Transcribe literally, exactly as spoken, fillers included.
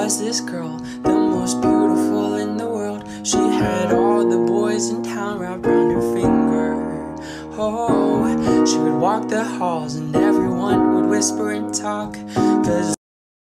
was this girl, the most beautiful in the world. She had all the boys in town wrapped around her finger. Oh, she would walk the halls and everyone would whisper and talk, 'cause